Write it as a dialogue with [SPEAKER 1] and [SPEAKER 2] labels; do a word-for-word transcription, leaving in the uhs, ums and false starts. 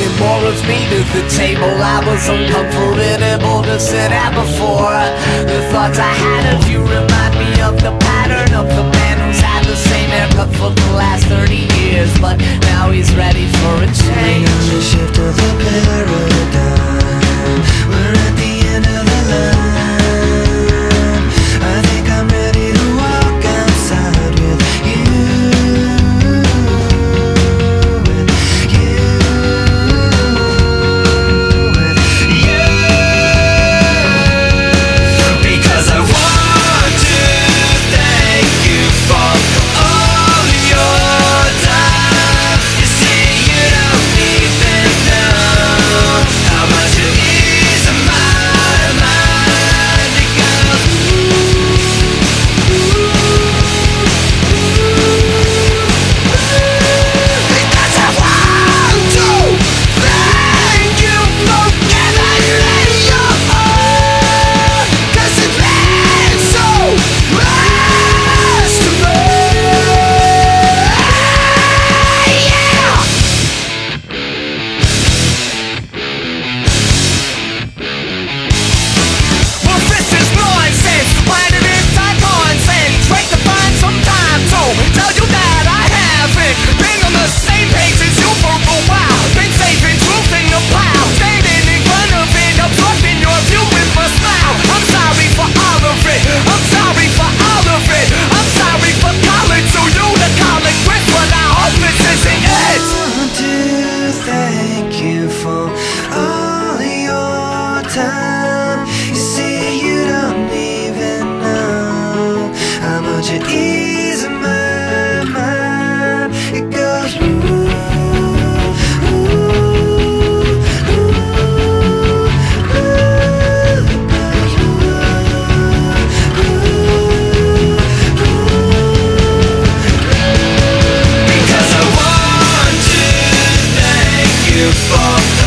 [SPEAKER 1] bringing more of me to the table. I was uncomfortable to sit at before. The thoughts I had of you remind me of the pattern of the man who's had the same haircut for the last thirty years, but now he's ready for a change.
[SPEAKER 2] The shift of the paradigm, we're at the end of the line. I think I'm ready to walk outside with you, with you, with you. Because I want to thank you for all your time. You see, you don't even know how much it is in my mind. It goes ooh, because I want to thank you for giving me your all, 'cause it meant so much to me. Yeah. Well, this is nonsense. Planet is time nonsense. Great to find some time to tell you that I haven't been on the same page as you for a while. Been saving truth in the plow, standing in front of it, obstructing your view with my smile. I'm sorry for all of it. I'm sorry for all of it. I'm sorry for calling to you to call it quits, but I hope this isn't it. I want to thank you for all your time. You see, you don't even know how much it is in my mind. It goes ooh, ooh, ooh, ooh. It goes ooh, ooh, ooh. Because I want to thank you for